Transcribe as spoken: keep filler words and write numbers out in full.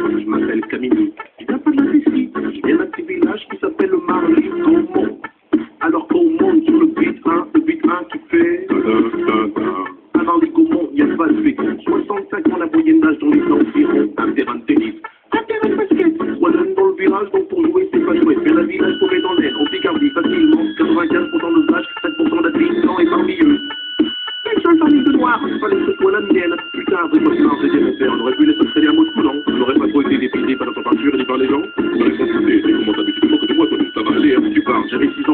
Je m'appelle Camille. Je viens pas de la Tessie. Je viens d'un petit village qui s'appelle Marly Gaumont. Alors qu'on monte sur le beat un, le beat un qui fait. À Marly Gaumont, il n'y a pas de fécond. soixante-cinq ans la moyenne d'âge dans les environs. Un terrain de tennis. Un terrain de basket. Trois jeunes dans le virage, donc pour jouer, c'est pas joué. Mais la village tombé dans l'air, en Picardie, facilement. quatre-vingt-quinze pour cent de vaches, sept pour cent d'adultes blancs et parmi eux. Une seule famille de noirs, fallait que ce soit la mienne. Putain, c'est pas ça, j'ai dit mon père. On aurait pu laisser traîner à mot de coulant. On n'aurait pas trop été dépité par notre peinture ni par les gens. On aurait consulté, c'est comment t'habitudes de moquer de moi, toi, ça va aller, hein, tu parles. J'avais six